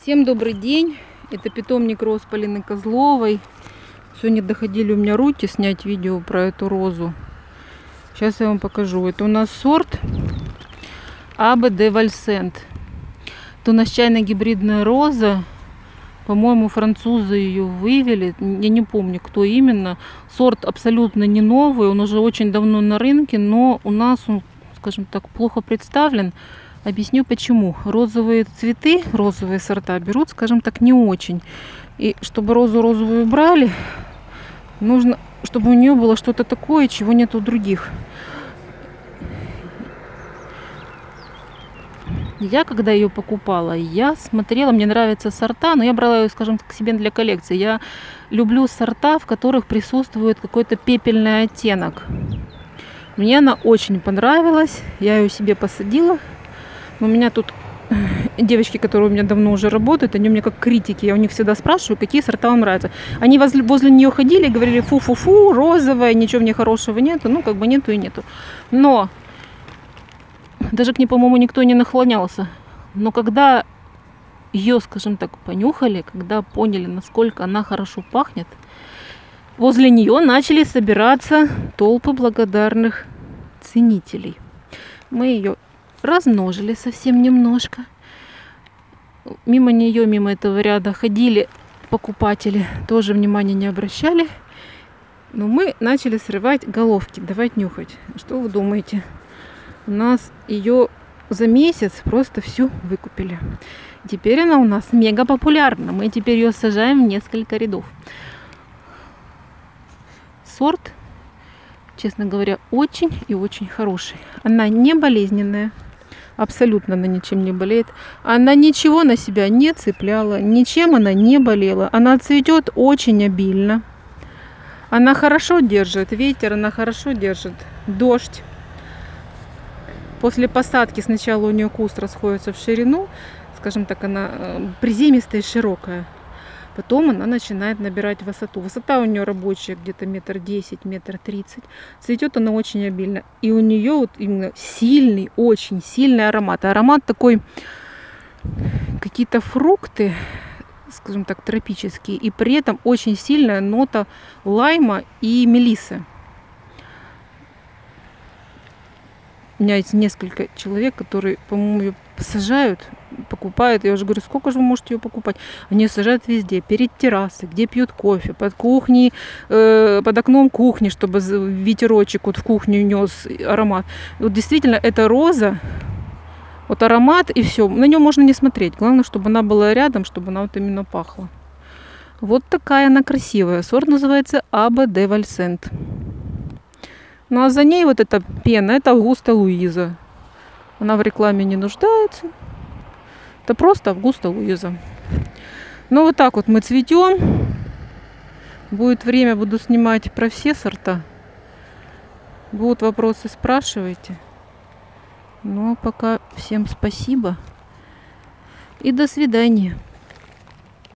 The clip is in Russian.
Всем добрый день, это питомник роз Полины Козловой. Сегодня доходили у меня руки снять видео про эту розу. Сейчас я вам покажу. Это у нас сорт АБД Вальсент. Это у нас чайно-гибридная роза. По-моему, французы ее вывели. Я не помню, кто именно. Сорт абсолютно не новый. Он уже очень давно на рынке, но у нас он, скажем так, плохо представлен. Объясню почему. Розовые цветы, розовые сорта берут, скажем так, не очень. И чтобы розу розовую брали, нужно, чтобы у нее было что-то такое, чего нет у других. Я, когда ее покупала, я смотрела, мне нравятся сорта, но я брала ее, скажем так, себе для коллекции. Я люблю сорта, в которых присутствует какой-то пепельный оттенок. Мне она очень понравилась, я ее себе посадила. У меня тут девочки, которые у меня давно уже работают, они у меня как критики. Я у них всегда спрашиваю, какие сорта вам нравятся. Они возле нее ходили и говорили: фу-фу-фу, розовая, ничего в ней хорошего нету. Ну, как бы нету и нету. Но даже к ней, по-моему, никто не наклонялся. Но когда ее, скажем так, понюхали, когда поняли, насколько она хорошо пахнет, возле нее начали собираться толпы благодарных ценителей. Мы ее размножили совсем немножко. Мимо нее, мимо этого ряда ходили покупатели, тоже внимания не обращали. Но мы начали срывать головки, давать нюхать. Что вы думаете? У нас ее за месяц просто всю выкупили. Теперь она у нас мега популярна. Мы теперь ее сажаем в несколько рядов. Сорт, честно говоря, очень и очень хороший. Она не болезненная. Абсолютно она ничем не болеет. Она ничего на себя не цепляла. Ничем она не болела. Она цветет очень обильно. Она хорошо держит ветер. Она хорошо держит дождь. После посадки сначала у нее куст расходится в ширину. Скажем так, она приземистая и широкая. Потом она начинает набирать высоту. Высота у нее рабочая где-то 1,10 м, 1,30 м. Цветет она очень обильно. И у нее вот именно сильный, очень сильный аромат. Аромат такой, какие-то фрукты, скажем так, тропические. И при этом очень сильная нота лайма и мелисы. У меня есть несколько человек, которые, по-моему, ее сажают, покупают. Я уже говорю, сколько же вы можете ее покупать? Они ее сажают везде. Перед террасой, где пьют кофе, под кухней, под окном кухни, чтобы ветерочек вот в кухню нес аромат. И вот действительно, эта роза, вот аромат и все. На нее можно не смотреть. Главное, чтобы она была рядом, чтобы она вот именно пахла. Вот такая она красивая. Сорт называется АБД Вальсент. Ну а за ней вот эта пена, это Августа Луиза. Она в рекламе не нуждается. Это просто Августа Луиза. Ну вот так вот мы цветем. Будет время, буду снимать про все сорта. Будут вопросы, спрашивайте. Ну а пока всем спасибо. И до свидания.